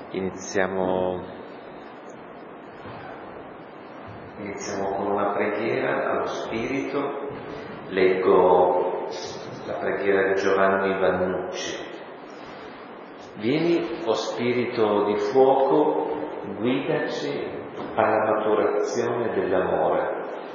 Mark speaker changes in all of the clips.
Speaker 1: Iniziamo con una preghiera allo Spirito. Leggo la preghiera di Giovanni Vannucci. Vieni, o Spirito di fuoco, guidaci alla maturazione dell'amore.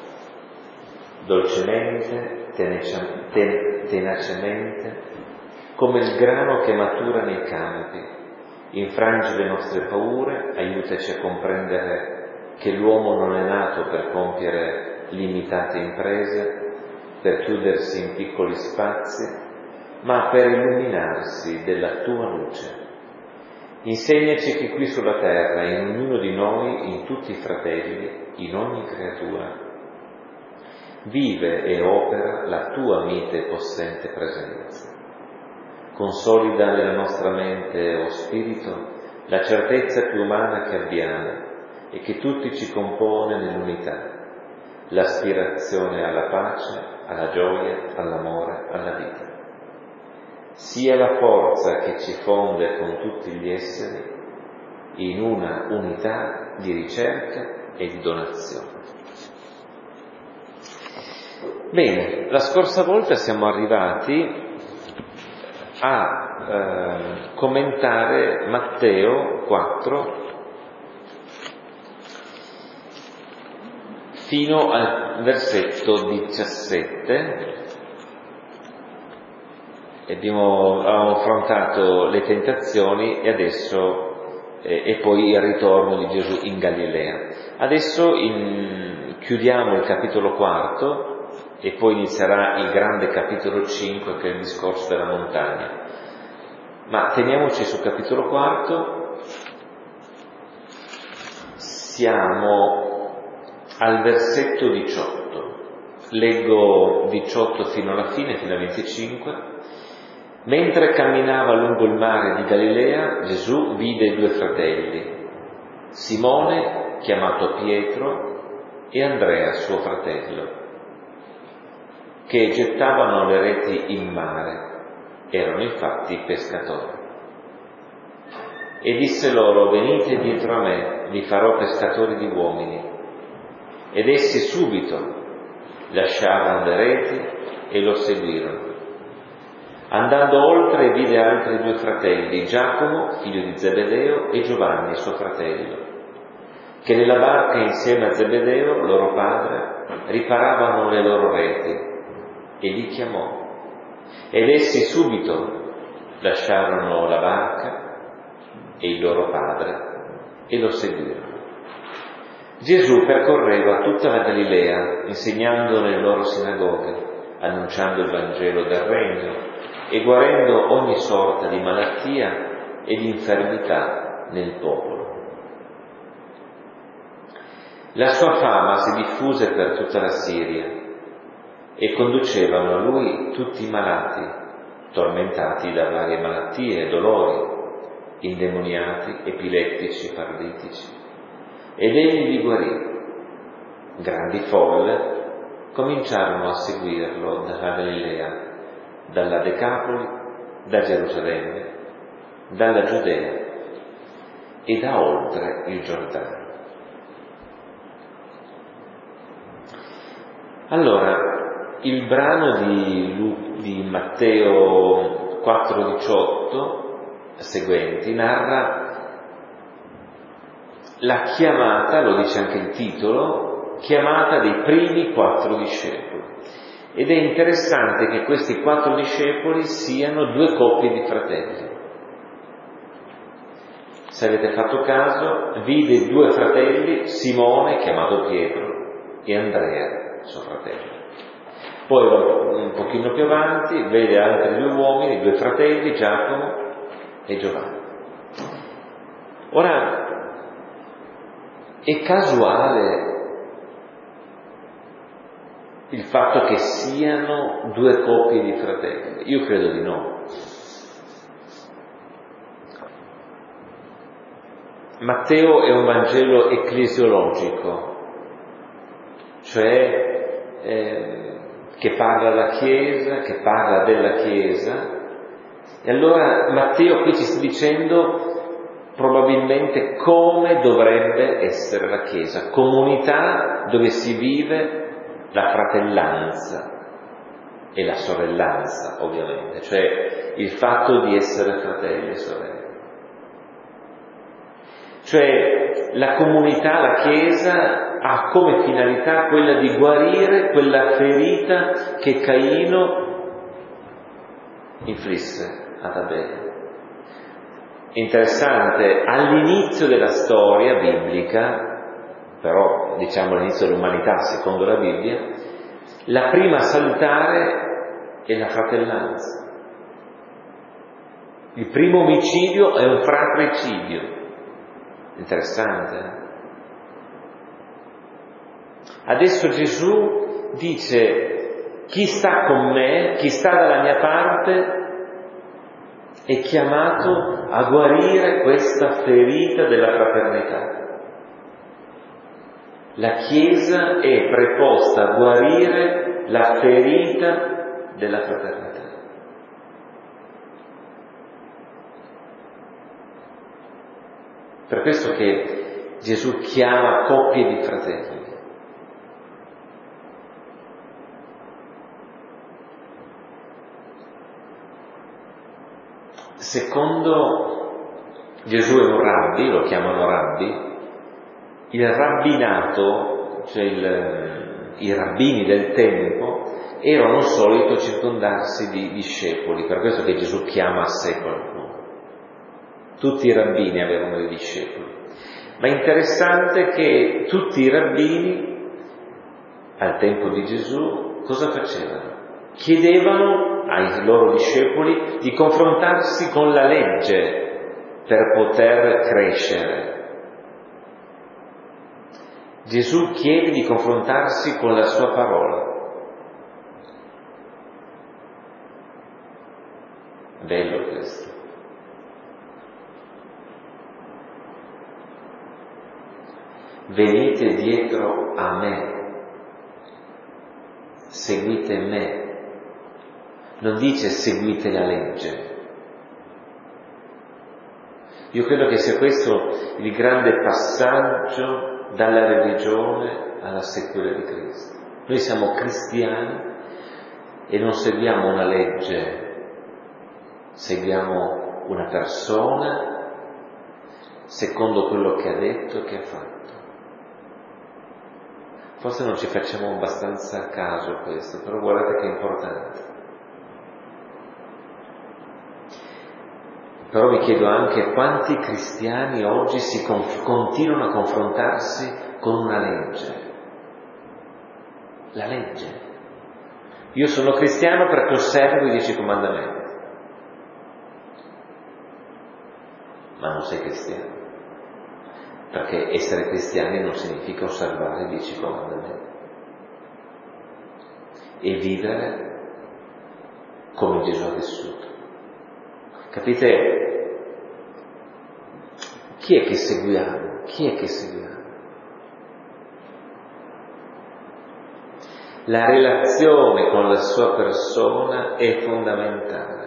Speaker 1: Dolcemente, tenacemente, come il grano che matura nei campi. Infrangi le nostre paure, aiutaci a comprendere che l'uomo non è nato per compiere limitate imprese, per chiudersi in piccoli spazi, ma per illuminarsi della tua luce. Insegnaci che qui sulla terra, in ognuno di noi, in tutti i fratelli, in ogni creatura, vive e opera la tua mite e possente presenza. Consolida nella nostra mente, o Spirito, la certezza più umana che abbiamo e che tutti ci compone nell'unità, l'aspirazione alla pace, alla gioia, all'amore, alla vita. Sia la forza che ci fonde con tutti gli esseri in una unità di ricerca e di donazione. Bene, la scorsa volta siamo arrivati a commentare Matteo 4 fino al versetto 17. Avevamo affrontato le tentazioni e adesso e poi il ritorno di Gesù in Galilea. Adesso chiudiamo il capitolo 4 e poi inizierà il grande capitolo 5, che è il discorso della montagna. Ma teniamoci sul capitolo 4, siamo al versetto 18. Leggo 18 fino alla fine, fino a 25. Mentre camminava lungo il mare di Galilea, Gesù vide due fratelli, Simone, chiamato Pietro, e Andrea, suo fratello, che gettavano le reti in mare. Erano infatti pescatori. E disse loro: venite dietro a me, vi farò pescatori di uomini. Ed essi subito lasciarono le reti e lo seguirono. Andando oltre vide altri due fratelli, Giacomo, figlio di Zebedeo, e Giovanni, suo fratello, che nella barca insieme a Zebedeo, loro padre, riparavano le loro reti, e li chiamò. Ed essi subito lasciarono la barca e il loro padre e lo seguirono. Gesù percorreva tutta la Galilea, insegnando nelle loro sinagoghe, annunciando il Vangelo del Regno e guarendo ogni sorta di malattia e di infermità nel popolo. La sua fama si diffuse per tutta la Siria e conducevano a lui tutti i malati, tormentati da varie malattie e dolori, indemoniati, epilettici, paralitici, ed egli li guarì. Grandi folle cominciarono a seguirlo dalla Galilea, dalla Decapoli, da Gerusalemme, dalla Giudea e da oltre il Giordano. Allora, il brano di Matteo 4,18 seguenti narra la chiamata, lo dice anche il titolo, chiamata dei primi 4 discepoli. Ed è interessante che questi 4 discepoli siano 2 coppie di fratelli. Se avete fatto caso, vide 2 fratelli, Simone, chiamato Pietro, e Andrea, suo fratello. Poi un pochino più avanti vede altri 2 uomini, 2 fratelli, Giacomo e Giovanni. Ora, è casuale il fatto che siano 2 coppie di fratelli? Io credo di no. Matteo è un Vangelo ecclesiologico, cioè che parla alla Chiesa, che parla della Chiesa. E allora Matteo qui ci sta dicendo probabilmente come dovrebbe essere la Chiesa, comunità dove si vive la fratellanza e la sorellanza, ovviamente, cioè il fatto di essere fratelli e sorelle. Cioè la comunità, la Chiesa, ha come finalità quella di guarire quella ferita che Caino inflisse ad Abele. Interessante, all'inizio della storia biblica, però diciamo all'inizio dell'umanità secondo la Bibbia, la prima a salutare è la fratellanza. Il primo omicidio è un fratricidio. Interessante. Adesso Gesù dice: chi sta con me, chi sta dalla mia parte, è chiamato a guarire questa ferita della fraternità. La Chiesa è preposta a guarire la ferita della fraternità. Per questo che Gesù chiama coppie di fratelli. Secondo Gesù è un rabbi, lo chiamano rabbi, il rabbinato, cioè i rabbini del tempo, erano solito circondarsi di discepoli, per questo che Gesù chiama a sé qualcuno. Tutti i rabbini avevano dei discepoli. Ma è interessante che tutti i rabbini, al tempo di Gesù, cosa facevano? Chiedevano ai loro discepoli di confrontarsi con la legge per poter crescere. Gesù chiede di confrontarsi con la sua parola. Bello questo. Venite dietro a me, seguite me. Non dice seguite la legge. Io credo che sia questo il grande passaggio dalla religione alla seguire di Cristo. Noi siamo cristiani e non seguiamo una legge, seguiamo una persona secondo quello che ha detto e che ha fatto. Forse non ci facciamo abbastanza caso a questo, però guardate che è importante. Però mi chiedo anche quanti cristiani oggi continuano a confrontarsi con una legge. La legge. Io sono cristiano perché osservo i 10 comandamenti. Ma non sei cristiano. Perché essere cristiani non significa osservare i 10 comandamenti. E vivere come Gesù ha vissuto. Capite? Chi è che seguiamo? Chi è che seguiamo? La relazione con la sua persona è fondamentale.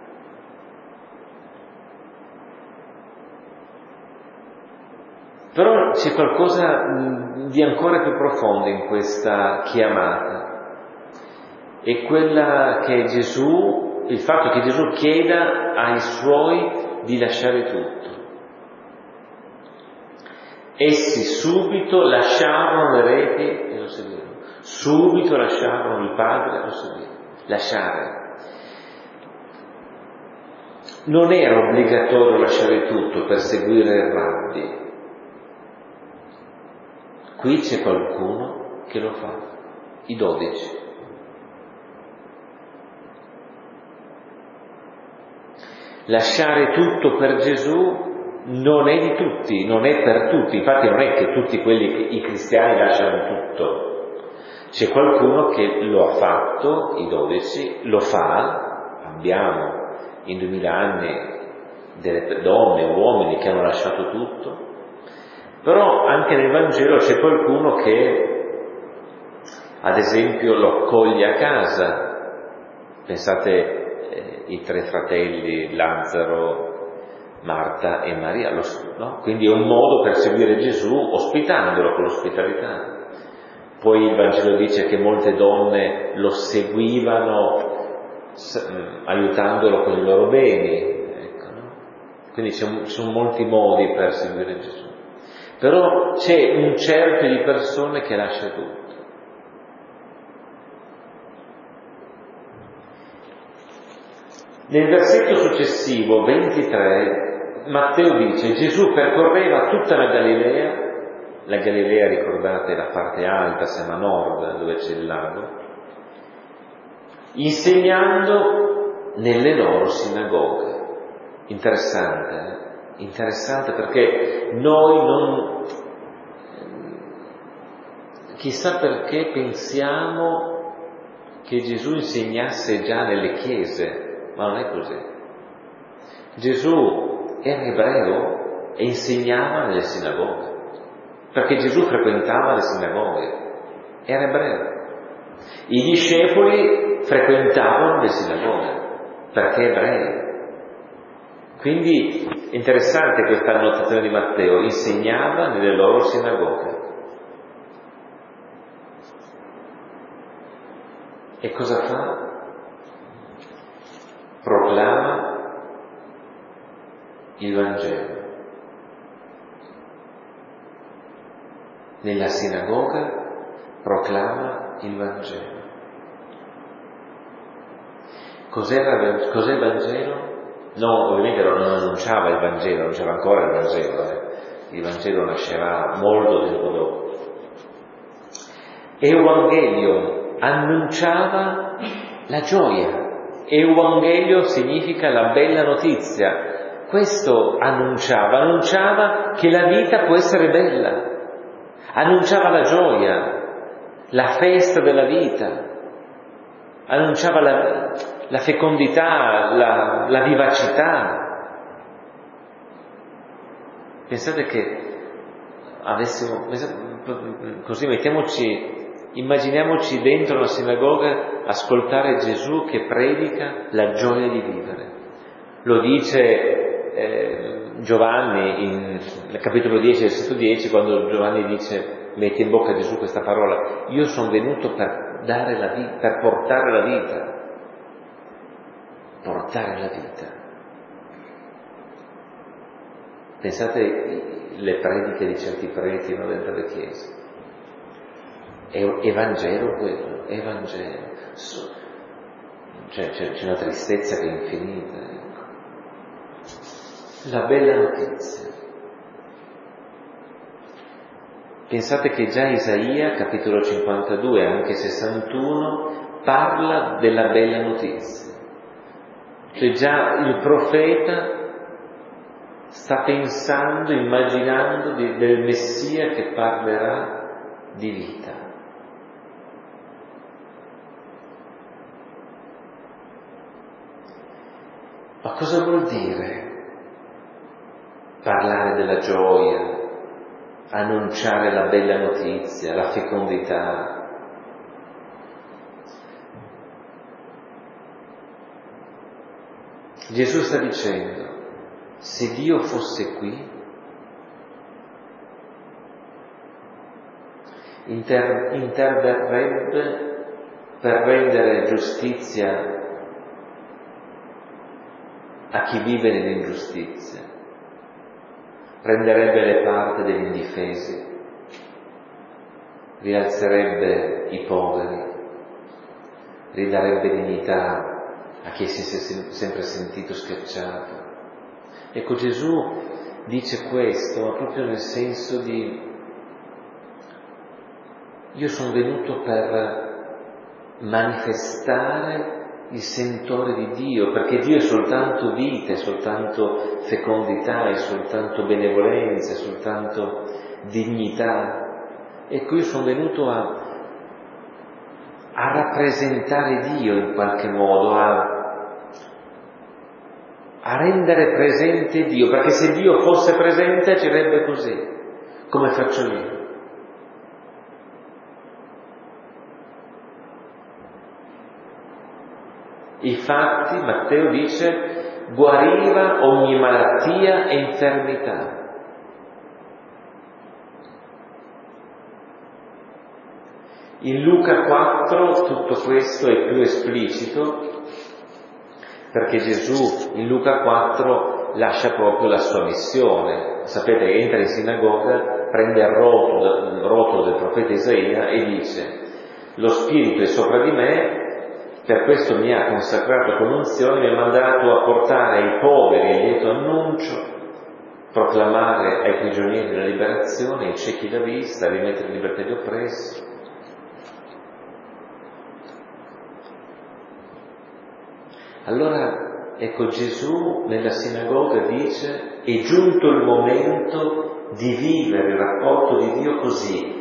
Speaker 1: Però c'è qualcosa di ancora più profondo in questa chiamata. È quella che Gesù, il fatto che Gesù chieda ai suoi di lasciare tutto. Essi subito lasciarono le reti e lo seguirono. Subito lasciarono il padre e lo seguirono. Lasciare. Non era obbligatorio lasciare tutto per seguire il rabbi. Qui c'è qualcuno che lo fa. I 12. Lasciare tutto per Gesù non è di tutti, non è per tutti. Infatti non è che tutti i cristiani lasciano tutto. C'è qualcuno che lo ha fatto, i 12, lo fa. Abbiamo in 2000 anni delle donne, uomini che hanno lasciato tutto. Però anche nel Vangelo c'è qualcuno che, ad esempio, lo accoglie a casa. Pensate i 3 fratelli, Lazzaro, Marta e Maria, no? Quindi è un modo per seguire Gesù ospitandolo con l'ospitalità. Poi il Vangelo dice che molte donne lo seguivano aiutandolo con i loro beni, ecco, no? Quindi ci sono molti modi per seguire Gesù. Però c'è un cerchio di persone che lascia tutto. Nel versetto successivo, 23, Matteo dice: Gesù percorreva tutta la Galilea. La Galilea, ricordate, è la parte alta, siamo a nord, dove c'è il lago, insegnando nelle loro sinagoghe. Interessante perché noi non, chissà perché pensiamo che Gesù insegnasse già nelle chiese, ma non è così. Gesù era ebreo e insegnava nelle sinagoghe, perché Gesù frequentava le sinagoghe, era ebreo. I discepoli frequentavano le sinagoghe, perché ebrei. Quindi è interessante questa annotazione di Matteo: insegnava nelle loro sinagoghe. E cosa fa? Proclama il Vangelo. Nella sinagoga proclama il Vangelo. Cos'è il Vangelo? No, ovviamente non annunciava il Vangelo, non c'era ancora il Vangelo. Il Vangelo nascerà molto tempo dopo. Evangelion annunciava la gioia. Evangelion significa la bella notizia. Questo annunciava che la vita può essere bella. Annunciava la gioia, la festa della vita, annunciava la fecondità, la vivacità. Pensate che così immaginiamoci dentro una sinagoga ascoltare Gesù che predica la gioia di vivere. Lo dice Giovanni nel capitolo 10, versetto 10, quando Giovanni dice, mette in bocca a Gesù questa parola: io sono venuto per dare la vita, per portare la vita. Portare la vita. Pensate le prediche di certi preti dentro le chiese. È Evangelo quello, Evangelo. C'è una tristezza che è infinita. La bella notizia. Pensate che già Isaia, capitolo 52, anche 61, parla della bella notizia. Cioè già il profeta sta pensando, immaginando del Messia che parlerà di vita. Ma cosa vuol dire parlare della gioia, annunciare la bella notizia, la fecondità? Gesù sta dicendo: se Dio fosse qui, interverrebbe per rendere giustizia a chi vive nell'ingiustizia, prenderebbe le parti degli indifesi, rialzerebbe i poveri, ridarebbe dignità a chi si è sempre sentito schiacciato. Ecco, Gesù dice questo, ma proprio nel senso di: io sono venuto per manifestare il sentore di Dio, perché Dio è soltanto vita, è soltanto fecondità, è soltanto benevolenza, è soltanto dignità. Ecco, io sono venuto a rappresentare Dio in qualche modo, a rendere presente Dio, perché se Dio fosse presente agirebbe così, come faccio io. I fatti, Matteo dice, guariva ogni malattia e infermità. In Luca 4 tutto questo è più esplicito, perché Gesù in Luca 4 lascia proprio la sua missione. Sapete che entra in sinagoga, prende il rotolo del profeta Isaia e dice: lo Spirito è sopra di me, per questo mi ha consacrato con unzione, mi ha mandato a portare ai poveri il lieto annuncio, proclamare ai prigionieri la liberazione, ai ciechi la vista, rimettere in libertà gli oppressi. Allora, ecco, Gesù nella sinagoga dice: è giunto il momento di vivere il rapporto di Dio così,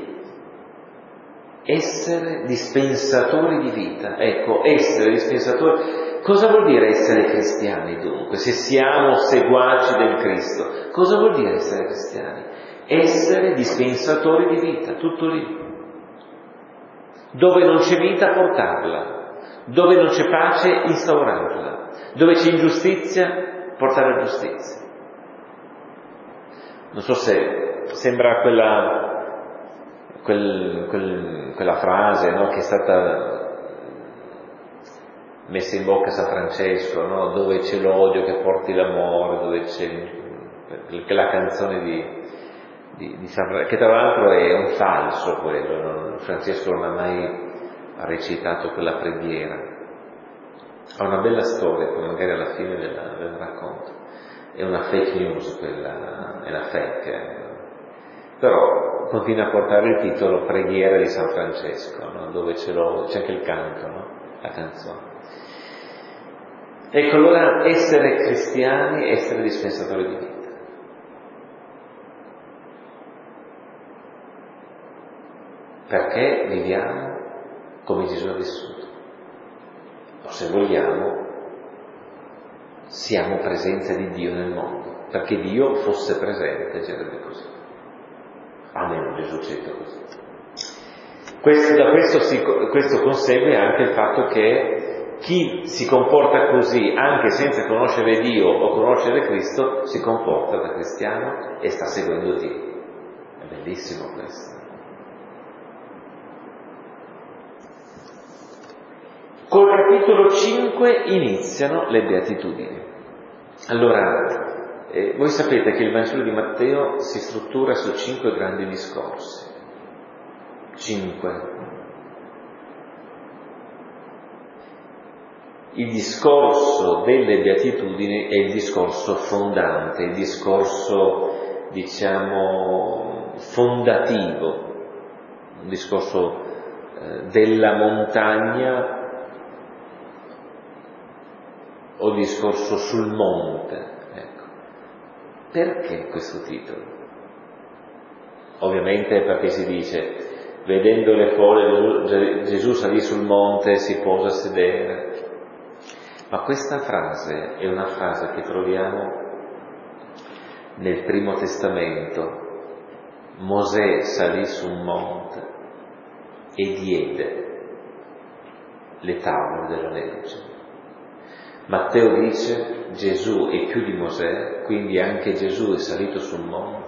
Speaker 1: essere dispensatori di vita. Ecco, essere dispensatori. Cosa vuol dire essere cristiani dunque? Se siamo seguaci del Cristo, cosa vuol dire essere cristiani? Essere dispensatori di vita, tutto lì. Dove non c'è vita, portarla. Dove non c'è pace, instaurarla. Dove c'è ingiustizia, portare la giustizia. Non so se sembra quella frase, no, che è stata messa in bocca a San Francesco, no? Dove c'è l'odio che porti l'amore, dove c'è la canzone di San Francesco, che tra l'altro è un falso quello, no? Francesco non ha mai recitato quella preghiera. Ha una bella storia, poi magari alla fine ve la racconto. È una fake news quella, è una fake, però continua a portare il titolo Preghiera di San Francesco, no? Dove c'è anche il canto, no? La canzone. Ecco, allora essere cristiani, essere dispensatori di vita. Perché viviamo come Gesù ha vissuto. O se vogliamo, siamo presenza di Dio nel mondo, perché Dio fosse presente, direbbe così. Almeno Gesù ci dice così. Da questo consegue anche il fatto che chi si comporta così, anche senza conoscere Dio o conoscere Cristo, si comporta da cristiano e sta seguendo Dio. È bellissimo questo. Col capitolo 5 iniziano le beatitudini. Allora, voi sapete che il Vangelo di Matteo si struttura su 5 grandi discorsi. 5. Il discorso delle beatitudini è il discorso fondante, il discorso, diciamo, fondativo, un discorso della montagna o discorso sul monte. Ecco. Perché questo titolo? Ovviamente perché si dice: vedendo le folle Gesù salì sul monte, si pose a sedere. Ma questa frase è una frase che troviamo nel Primo Testamento. Mosè salì su un monte e diede le tavole della legge. Matteo dice: Gesù è più di Mosè, quindi anche Gesù è salito sul monte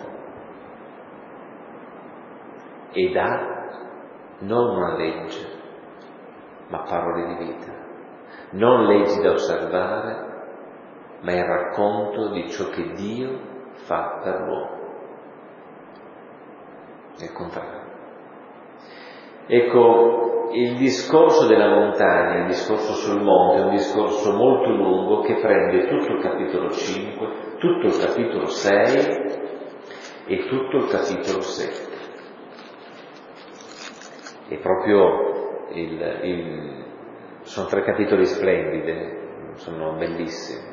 Speaker 1: e dà non una legge, ma parole di vita, non leggi da osservare, ma il racconto di ciò che Dio fa per l'uomo. È il contrario. Ecco, il discorso della montagna, il discorso sul monte, è un discorso molto lungo che prende tutto il capitolo 5, tutto il capitolo 6 e tutto il capitolo 7. È proprio sono 3 capitoli splendidi, sono bellissimi.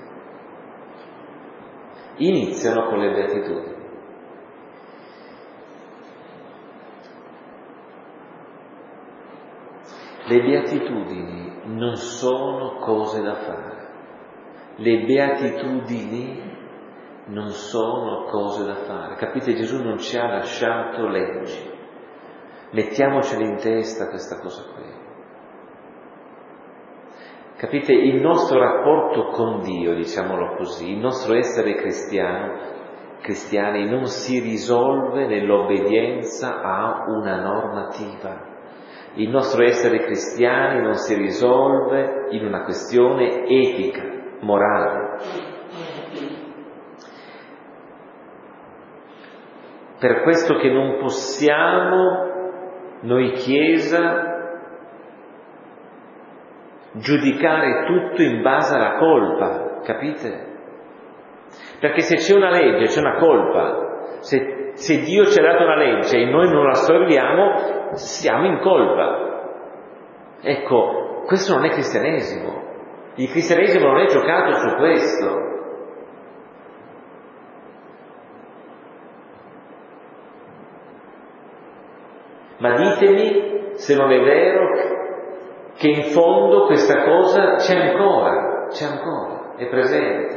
Speaker 1: Iniziano con le beatitudini. Le beatitudini non sono cose da fare. Le beatitudini non sono cose da fare. Capite? Gesù non ci ha lasciato leggi. Mettiamoceli in testa questa cosa qui. Capite? Il nostro rapporto con Dio, diciamolo così, il nostro essere cristiani non si risolve nell'obbedienza a una normativa. Il nostro essere cristiani non si risolve in una questione etica, morale. Per questo che non possiamo, noi Chiesa, giudicare tutto in base alla colpa, capite? Perché se c'è una legge, c'è una colpa. Se Dio ci ha dato una legge e noi non la osserviamo, siamo in colpa. Ecco, questo non è cristianesimo. Il cristianesimo non è giocato su questo. Ma ditemi se non è vero che in fondo questa cosa c'è ancora, è presente.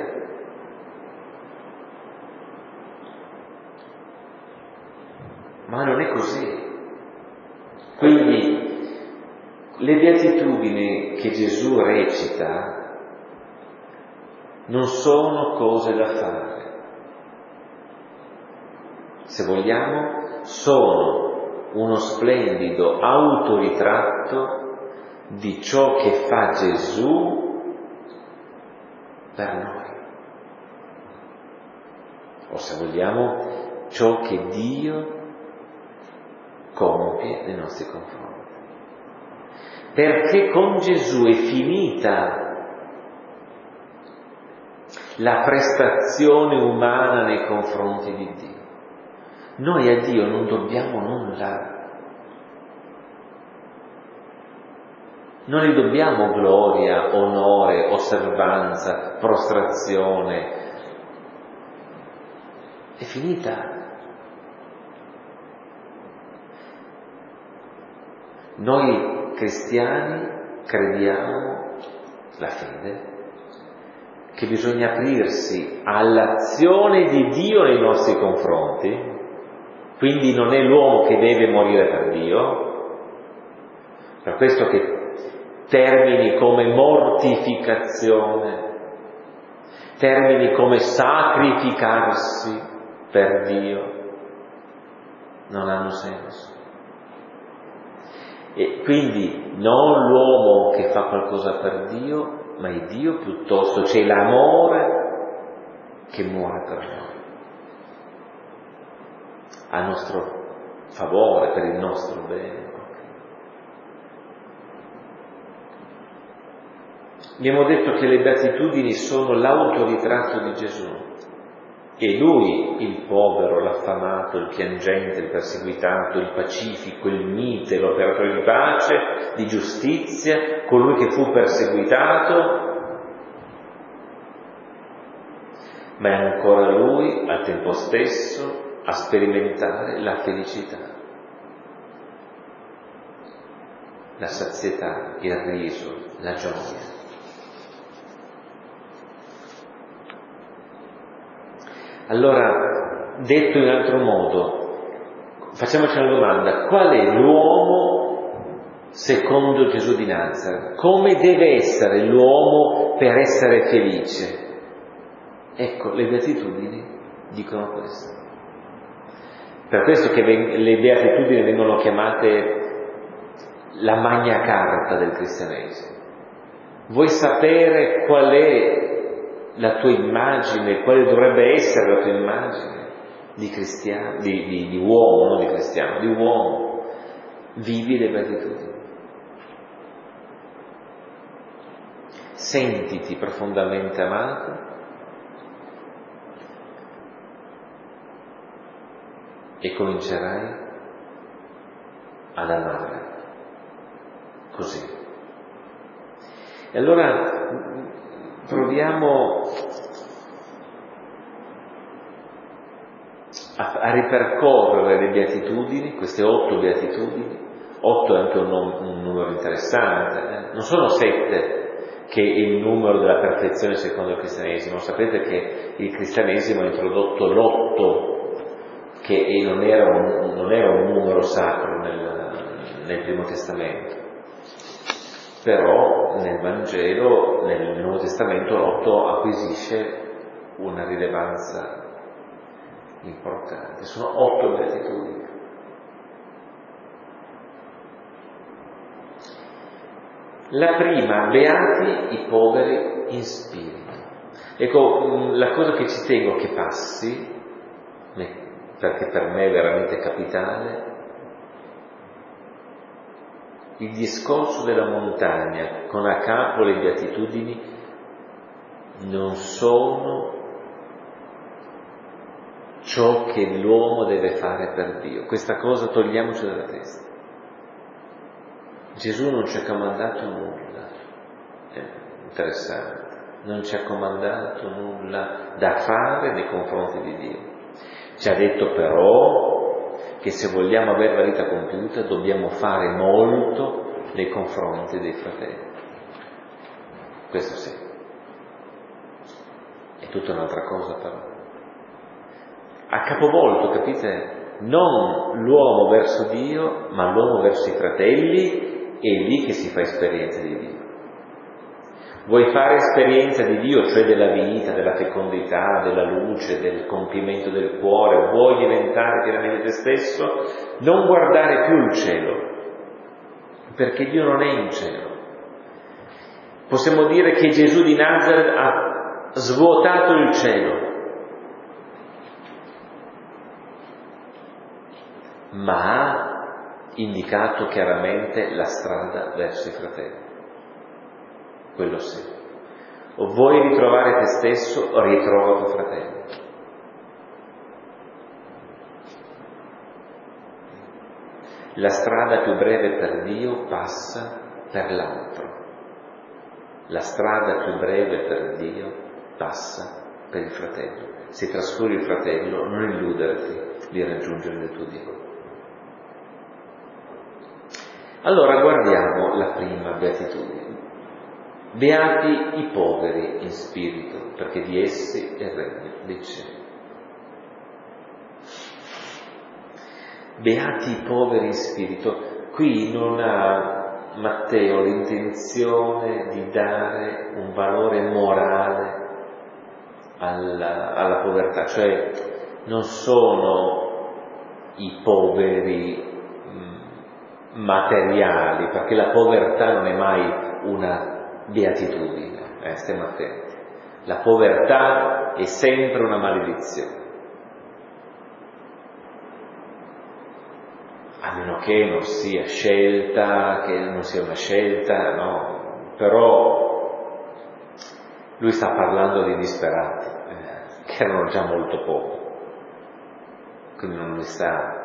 Speaker 1: Ma non è così. Quindi le beatitudini che Gesù recita non sono cose da fare. Se vogliamo, sono uno splendido autoritratto di ciò che fa Gesù per noi. O se vogliamo, ciò che Dio compie nei nostri confronti. Perché con Gesù è finita la prestazione umana nei confronti di Dio. Noi a Dio non dobbiamo nulla. Non gli dobbiamo gloria, onore, osservanza, prostrazione. È finita. Noi cristiani crediamo, la fede, che bisogna aprirsi all'azione di Dio nei nostri confronti, quindi non è l'uomo che deve morire per Dio, per questo che termini come mortificazione, termini come sacrificarsi per Dio, non hanno senso. E quindi non l'uomo che fa qualcosa per Dio, ma è Dio piuttosto, c'è l'amore che muore per noi, a nostro favore, per il nostro bene. Abbiamo detto che le beatitudini sono l'autoritratto di Gesù. E lui, il povero, l'affamato, il piangente, il perseguitato, il pacifico, il mite, l'operatore di pace, di giustizia, colui che fu perseguitato, ma è ancora lui, al tempo stesso, a sperimentare la felicità, la sazietà, il riso, la gioia. Allora, detto in altro modo, facciamoci una domanda: qual è l'uomo secondo Gesù di Nazareth? Come deve essere l'uomo per essere felice? Ecco, le beatitudini dicono questo. Per questo che le beatitudini vengono chiamate la magna carta del cristianesimo. Vuoi sapere qual è la tua immagine, quale dovrebbe essere la tua immagine di cristiano, di uomo, non di cristiano, di uomo? Vivi le beatitudini. Sentiti profondamente amato e comincerai ad amare così. E allora proviamo a ripercorrere le beatitudini, queste 8 beatitudini. 8 è anche un numero interessante, non sono 7 che è il numero della perfezione secondo il cristianesimo. Sapete che il cristianesimo ha introdotto l'8, che non era un numero sacro nel Primo Testamento. però nel Vangelo, nel Nuovo Testamento, l'8 acquisisce una rilevanza importante. Sono 8 beatitudini. La prima, beati i poveri in spirito. Ecco, la cosa che ci tengo che passi, perché per me è veramente capitale, il discorso della montagna con a capo le beatitudini non sono ciò che l'uomo deve fare per Dio. Questa cosa togliamoci dalla testa. Gesù non ci ha comandato nulla, interessante, non ci ha comandato nulla da fare nei confronti di Dio. Ci ha detto però che se vogliamo avere la vita compiuta dobbiamo fare molto nei confronti dei fratelli. Questo sì. È tutta un'altra cosa però. A capovolto, capite? Non l'uomo verso Dio, ma l'uomo verso i fratelli. È lì che si fa esperienza di Dio. Vuoi fare esperienza di Dio, cioè della vita, della fecondità, della luce, del compimento del cuore, vuoi diventare pienamente te stesso, non guardare più il cielo, perché Dio non è in cielo. Possiamo dire che Gesù di Nazareth ha svuotato il cielo, ma ha indicato chiaramente la strada verso i fratelli. Quello sì. O vuoi ritrovare te stesso, ritrova tuo fratello. La strada più breve per Dio passa per l'altro. La strada più breve per Dio passa per il fratello. Se trascuri il fratello, non illuderti di raggiungere il tuo Dio. Allora guardiamo la prima beatitudine. Beati i poveri in spirito, perché di essi è il regno dei cieli. Beati i poveri in spirito. Qui non ha Matteo l'intenzione di dare un valore morale alla povertà, cioè non sono i poveri materiali, perché la povertà non è mai una beatitudine, stiamo attenti. La povertà è sempre una maledizione, a meno che non sia scelta, che non sia una scelta, no. Però lui sta parlando di disperati, che erano già molto pochi, quindi non li sta.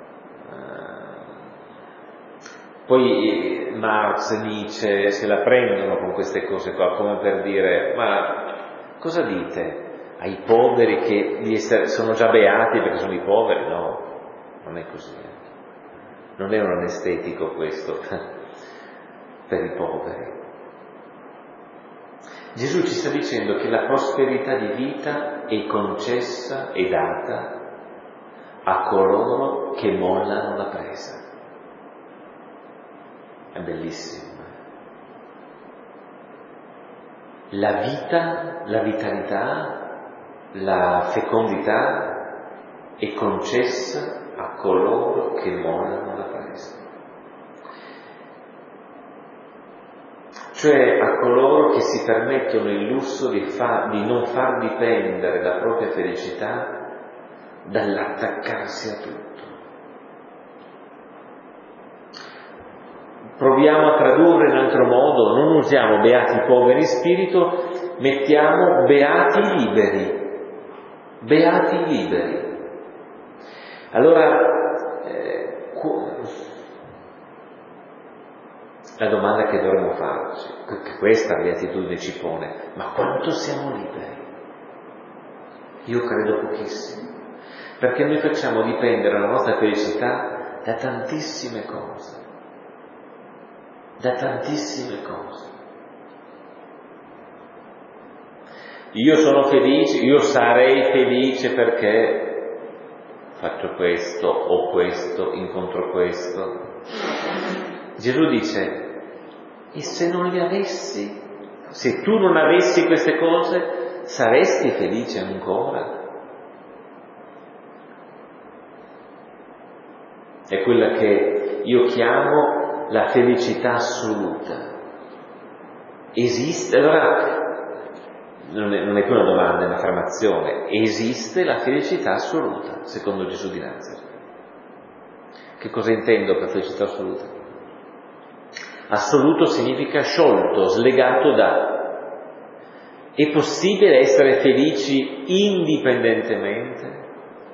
Speaker 1: Poi Marx, Nietzsche se la prendono con queste cose qua, come per dire, ma cosa dite ai poveri che sono già beati perché sono i poveri? No, non è così. Non è un anestetico questo per i poveri. Gesù ci sta dicendo che la prosperità di vita è concessa e data a coloro che mollano la presa. È bellissimo. La vita, la vitalità, la fecondità è concessa a coloro che mollano la presa. Cioè a coloro che si permettono il lusso di non far dipendere la propria felicità dall'attaccarsi a tutto. Proviamo a tradurre in altro modo, non usiamo beati poveri in spirito, mettiamo beati liberi. Beati liberi. Allora, la domanda che dovremmo farci, che questa beatitudine ci pone, ma quanto siamo liberi? Io credo pochissimo, perché noi facciamo dipendere la nostra felicità da tantissime cose. Da tantissime cose. Io sono felice, io sarei felice perché faccio questo, ho questo, incontro questo. Gesù dice, E se non le avessi, se tu non avessi queste cose, saresti felice ancora? È quella che io chiamo la felicità assoluta. Esiste? Allora, non è più una domanda, è un'affermazione. Esiste la felicità assoluta, secondo Gesù di Nazareth. Che cosa intendo per felicità assoluta? Assoluto significa sciolto, slegato da. È possibile essere felici indipendentemente,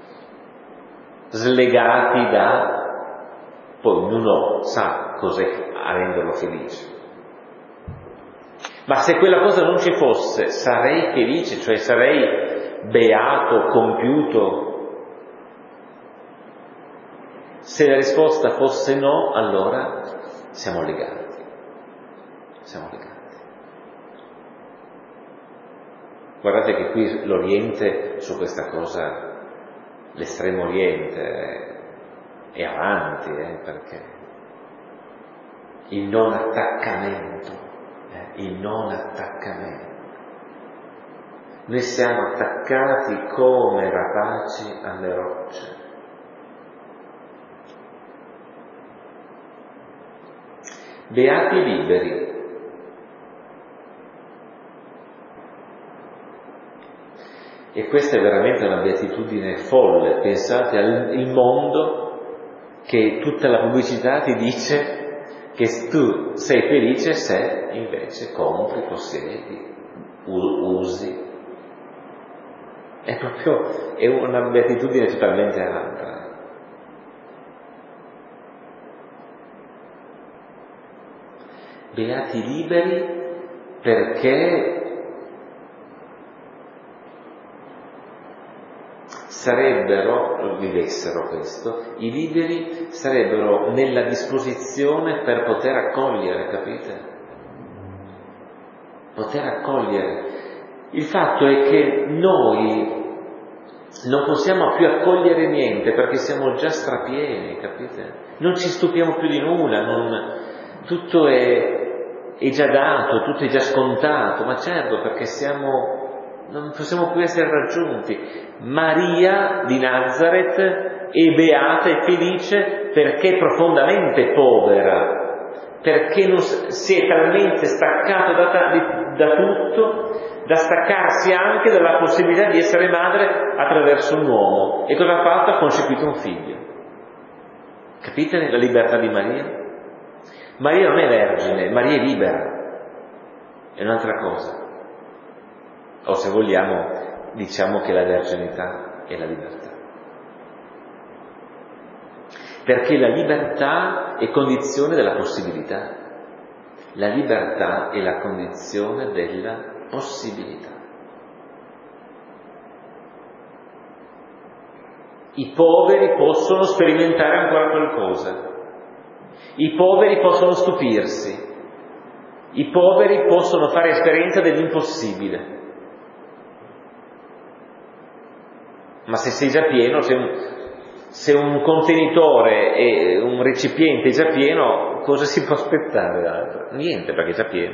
Speaker 1: slegati da. Poi ognuno sa cos'è a renderlo felice. Ma se quella cosa non ci fosse, sarei felice, cioè sarei beato, compiuto? Se la risposta fosse no, allora siamo legati. Siamo legati. Guardate che qui l'Oriente su questa cosa, l'Estremo Oriente, è avanti, perché il non attaccamento. Noi siamo attaccati come rapaci alle rocce. Beati liberi. E questa è veramente una beatitudine folle. Pensate al mondo che tutta la pubblicità ti dice che tu sei felice se invece compri, possiedi, usi. È una beatitudine totalmente altra. Beati liberi perché vivessero questo, i liberi sarebbero nella disposizione per poter accogliere, capite? Poter accogliere. Il fatto è che noi non possiamo più accogliere niente perché siamo già strapieni, capite? Non ci stupiamo più di nulla, tutto è già dato, tutto è già scontato, ma certo perché non possiamo più essere raggiunti. Maria di Nazareth è beata e felice perché è profondamente povera, perché si è talmente staccato da tutto, da staccarsi anche dalla possibilità di essere madre attraverso un uomo. E cosa ha fatto? Ha concepito un figlio. Capite la libertà di Maria? Maria non è vergine, Maria è libera. È un'altra cosa. O se vogliamo, diciamo che la verginità è la libertà. Perché la libertà è condizione della possibilità. La libertà è la condizione della possibilità. I poveri possono sperimentare ancora qualcosa. I poveri possono stupirsi. I poveri possono fare esperienza dell'impossibile. Ma se sei già pieno, se un contenitore e un recipiente è già pieno, cosa si può aspettare d'altro? Niente, perché è già pieno.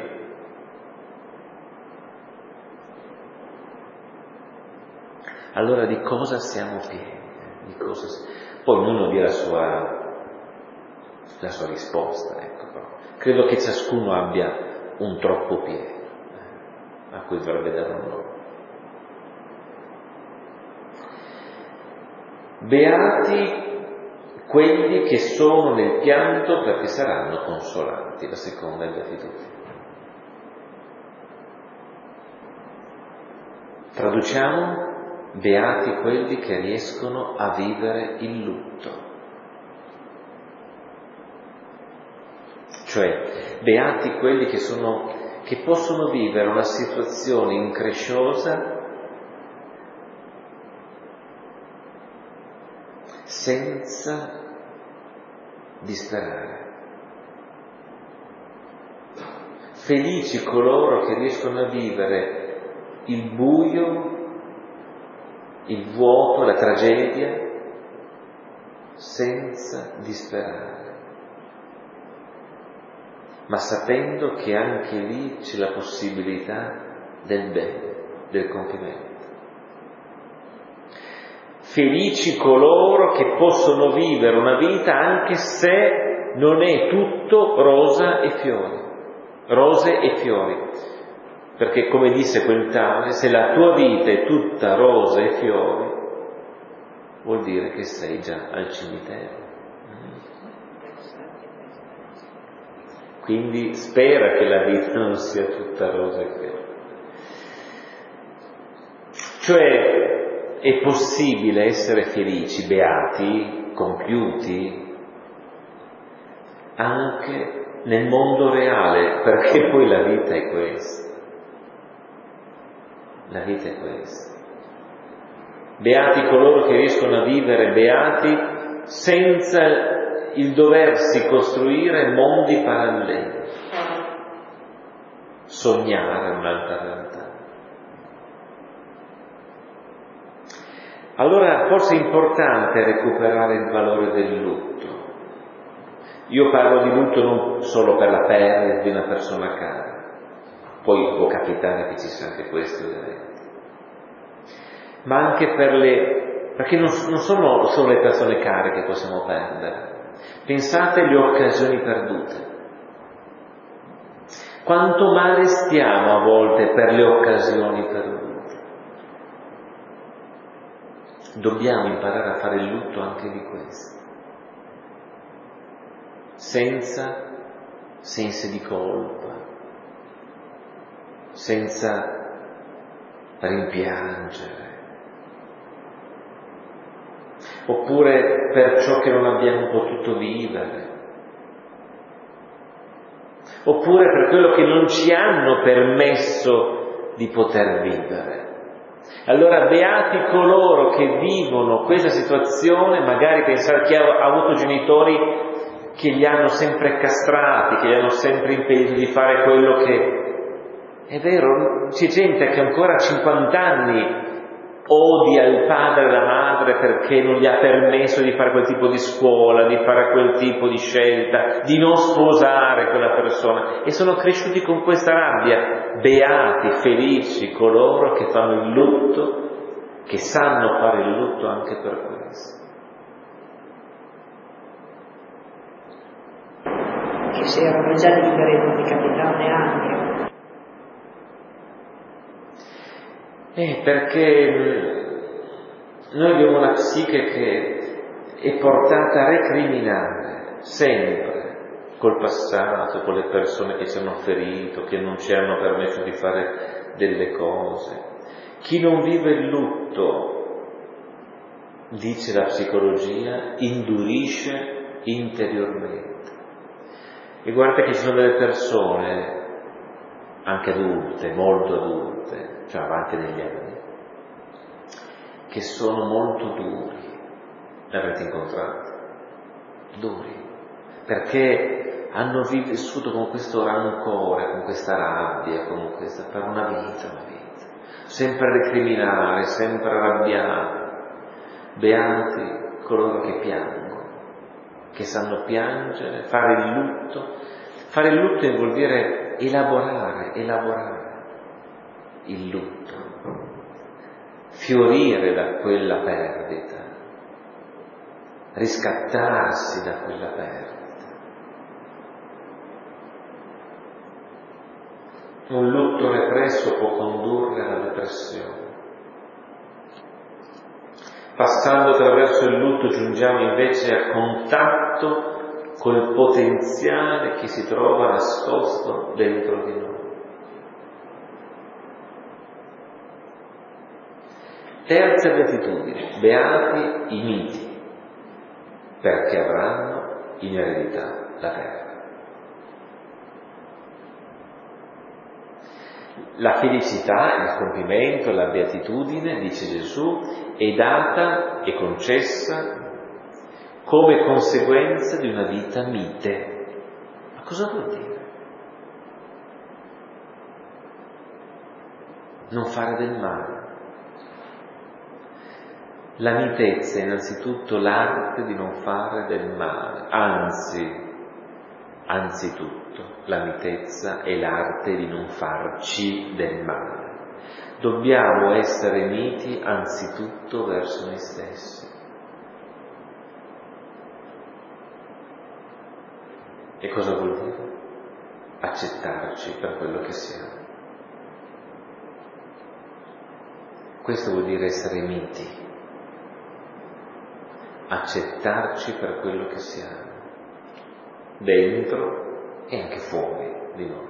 Speaker 1: Allora di cosa siamo pieni? Poi ognuno dia la sua risposta, ecco. Però credo che ciascuno abbia un troppo pieno a cui dovrebbe dare un nome. Beati quelli che sono nel pianto perché saranno consolati, la seconda beatitudine. Traduciamo: beati quelli che riescono a vivere il lutto. Cioè, beati quelli che possono vivere una situazione incresciosa senza disperare. Felici coloro che riescono a vivere il buio, il vuoto, la tragedia senza disperare. ma sapendo che anche lì c'è la possibilità del bene, del compimento. Felici coloro che possono vivere una vita anche se non è tutto rosa e fiori, rose e fiori, perché come disse quel tale, se la tua vita è tutta rose e fiori, vuol dire che sei già al cimitero. Quindi spera che la vita non sia tutta rose e fiori. Cioè, è possibile essere felici, beati, compiuti, anche nel mondo reale, perché poi la vita è questa. La vita è questa. Beati coloro che riescono a vivere beati senza il doversi costruire mondi paralleli, sognare un'altra realtà. Allora forse è importante recuperare il valore del lutto. Io parlo di lutto non solo per la perdita di una persona cara, poi può capitare che ci sia anche questo ovviamente, ma anche perché non sono solo le persone care che possiamo perdere. Pensate alle occasioni perdute. Quanto male stiamo a volte per le occasioni perdute. Dobbiamo imparare a fare il lutto anche di questo, senza sensi di colpa, senza rimpiangere, oppure per ciò che non abbiamo potuto vivere, oppure per quello che non ci hanno permesso di poter vivere. Allora beati coloro che vivono questa situazione, magari pensare chi ha avuto genitori che li hanno sempre castrati, che li hanno sempre impedito di fare quello che... È vero, c'è gente che ancora a 50 anni odia il padre e la madre perché non gli ha permesso di fare quel tipo di scuola, di fare quel tipo di scelta, di non sposare quella persona, e sono cresciuti con questa rabbia. Beati, felici coloro che fanno il lutto, che sanno fare il lutto anche per questo.
Speaker 2: Che se erano già liberi non mi capitava neanche.
Speaker 1: Perché noi abbiamo una psiche che è portata a recriminare sempre col passato, con le persone che ci hanno ferito, che non ci hanno permesso di fare delle cose. Chi non vive il lutto, dice la psicologia, indurisce interiormente. E guardate che ci sono delle persone, anche adulte, molto adulte, cioè avanti negli anni, che sono molto duri. Ne avrete incontrati? Duri. Perché hanno vissuto con questo rancore, con questa rabbia, con questa, per una vita. Sempre recriminare, sempre arrabbiare. Beati coloro che piangono, che sanno piangere, fare il lutto. Fare il lutto vuol dire elaborare il lutto, fiorire da quella perdita, riscattarsi da quella perdita. Un lutto represso può condurre alla depressione. Passando attraverso il lutto giungiamo invece a contatto col potenziale che si trova nascosto dentro di noi. Terza beatitudine, beati i miti, perché avranno in eredità la terra. La felicità, il compimento, la beatitudine, dice Gesù, è data e concessa come conseguenza di una vita mite. Ma cosa vuol dire? Non fare del male. La mitezza è innanzitutto l'arte di non fare del male, anzi, anzitutto la mitezza e l'arte di non farci del male. Dobbiamo essere miti anzitutto verso noi stessi. E cosa vuol dire? Accettarci per quello che siamo. Questo vuol dire essere miti, accettarci per quello che siamo, dentro e anche fuori di noi.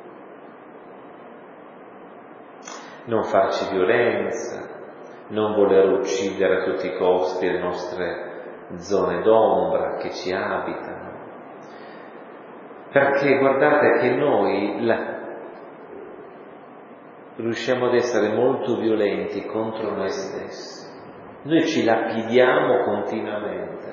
Speaker 1: Non farci violenza, non voler uccidere a tutti i costi le nostre zone d'ombra che ci abitano. Perché guardate che noi riusciamo ad essere molto violenti contro noi stessi. Noi ci lapidiamo continuamente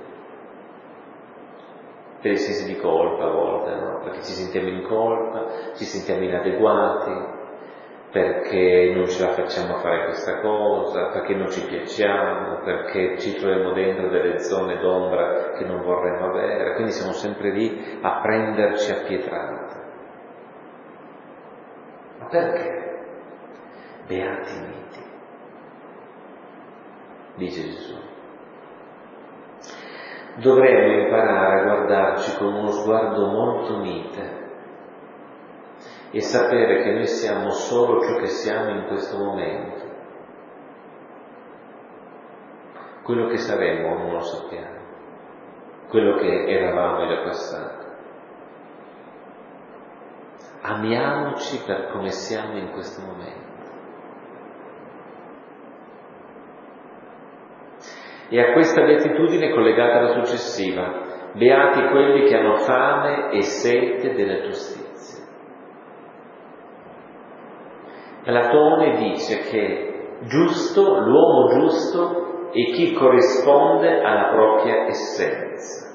Speaker 1: per i sensi di colpa a volte, no? Perché ci sentiamo in colpa, ci sentiamo inadeguati, perché non ce la facciamo a fare questa cosa, perché non ci piacciamo, perché ci troviamo dentro delle zone d'ombra che non vorremmo avere, quindi siamo sempre lì a prenderci a pietrate. Ma perché? Beati miti, dice Gesù. Dovremmo imparare a guardarci con uno sguardo molto mite e sapere che noi siamo solo ciò che siamo in questo momento. Quello che saremo non lo sappiamo, quello che eravamo è già passato. Amiamoci per come siamo in questo momento. E a questa beatitudine è collegata la successiva: beati quelli che hanno fame e sete della giustizia. Platone dice che giusto, l'uomo giusto, è chi corrisponde alla propria essenza.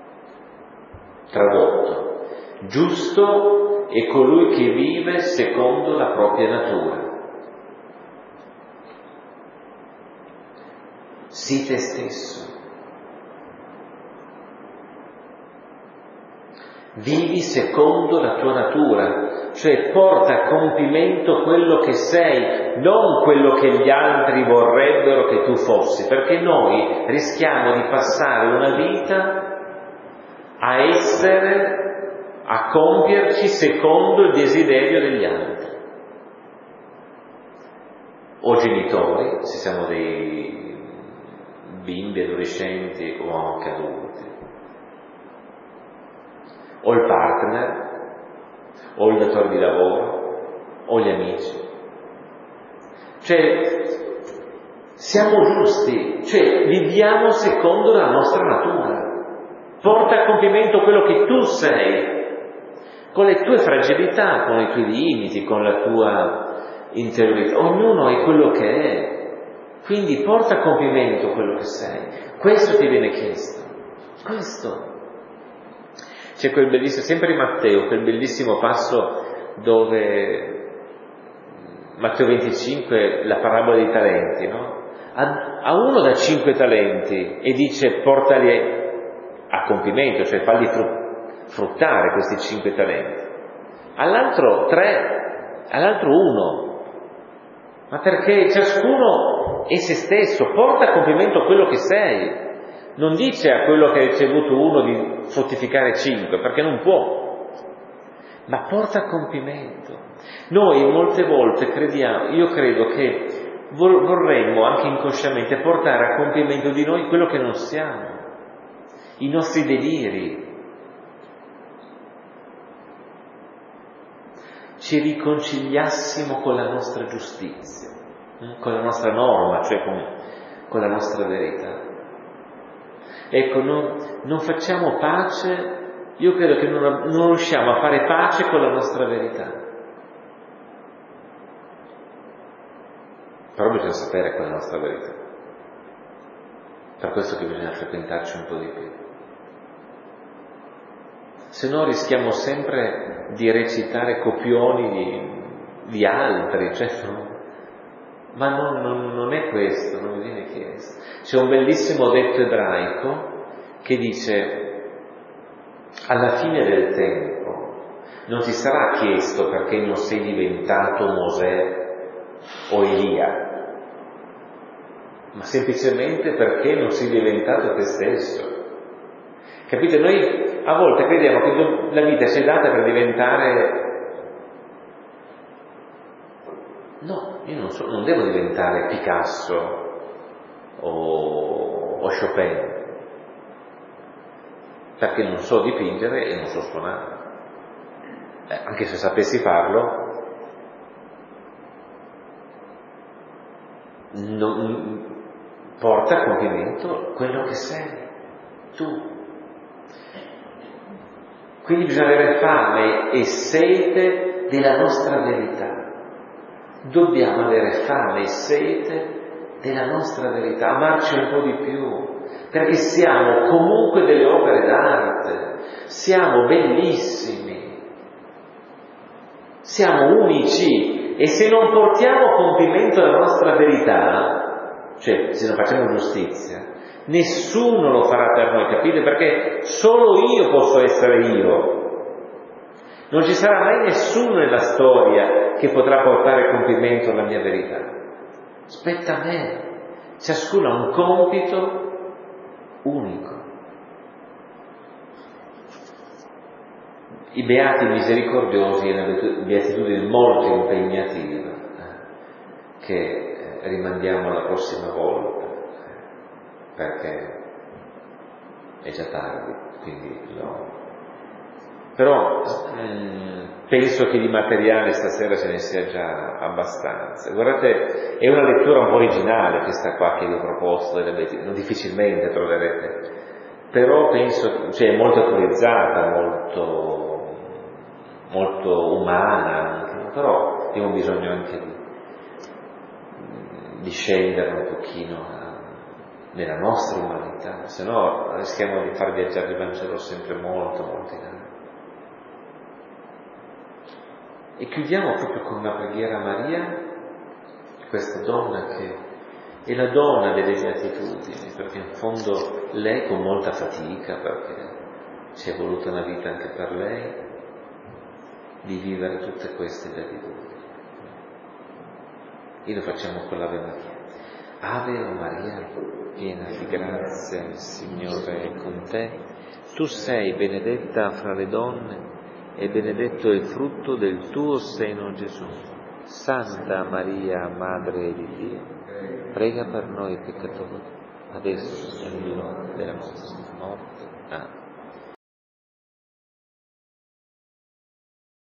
Speaker 1: Tradotto, giusto è colui che vive secondo la propria natura. Sii te stesso. Vivi secondo la tua natura, cioè porta a compimento quello che sei, non quello che gli altri vorrebbero che tu fossi, perché noi rischiamo di passare una vita a compierci secondo il desiderio degli altri. O genitori, se siamo dei bimbi, adolescenti o anche adulti, o il partner, o il datore di lavoro, o gli amici. Cioè, siamo giusti, cioè viviamo secondo la nostra natura. Porta a compimento quello che tu sei, con le tue fragilità, con i tuoi limiti, con la tua interiorità. Ognuno è quello che è. Quindi porta a compimento quello che sei. Questo ti viene chiesto. Questo. C'è quel bellissimo, sempre in Matteo, quel bellissimo passo dove Matteo 25, la parabola dei talenti, no? A uno dà 5 talenti e dice portali a compimento, cioè falli fruttare questi 5 talenti. All'altro 3, all'altro 1. Ma perché ciascuno è se stesso, porta a compimento quello che sei. Non dice a quello che ha ricevuto 1 di fruttificare 5, perché non può, ma porta a compimento. Noi molte volte io credo che vorremmo anche inconsciamente portare a compimento di noi quello che non siamo, i nostri deliri. Ci riconciliassimo con la nostra giustizia, con la nostra norma, cioè con la nostra verità. Ecco, non facciamo pace, io credo che non riusciamo a fare pace con la nostra verità. Però bisogna sapere qual è la nostra verità. Per questo che bisogna frequentarci un po' di più. Se no rischiamo sempre di recitare copioni di altri, cioè ma non è questo, non mi viene chiesto. C'è un bellissimo detto ebraico che dice: alla fine del tempo non ti sarà chiesto perché non sei diventato Mosè o Elia, ma semplicemente perché non sei diventato te stesso. Capite? Noi a volte crediamo che la vita ci è data per diventare... No, io non devo diventare Picasso o Chopin, perché non so dipingere e non so suonare. Anche se sapessi farlo, non porta a compimento quello che sei tu. Quindi bisogna avere fame e sete della nostra verità. Dobbiamo avere fame e sete della nostra verità, amarci un po' di più, perché siamo comunque delle opere d'arte, siamo bellissimi, siamo unici, e se non portiamo a compimento la nostra verità, cioè se non facciamo giustizia, nessuno lo farà per noi, capite? Perché solo io posso essere io. Non ci sarà mai nessuno nella storia che potrà portare a compimento la mia verità. Spetta a me. Ciascuno ha un compito unico. I beati misericordiosi è una beatitudine molto impegnativa che rimandiamo alla prossima volta, perché è già tardi, quindi Però penso che di materiale stasera ce ne sia già abbastanza. Guardate, è una lettura un po' originale questa qua che vi ho proposto, non difficilmente troverete, però penso, cioè è molto attualizzata, molto umana anche, però abbiamo bisogno anche di scendere un pochino nella nostra umanità, se no rischiamo di far viaggiare il Vangelo sempre molto in avanti. E chiudiamo proprio con una preghiera a Maria, questa donna che è la donna delle beatitudini, perché in fondo lei con molta fatica, perché ci è voluta una vita anche per lei, di vivere tutte queste beatitudini. E lo facciamo con l'Ave Maria. Ave Maria, piena di grazia, il Signore è con te. Tu sei benedetta fra le donne e benedetto è il frutto del tuo seno, Gesù. Santa Maria, Madre di Dio, prega per noi peccatori, adesso è l'ora della nostra morte. Amen.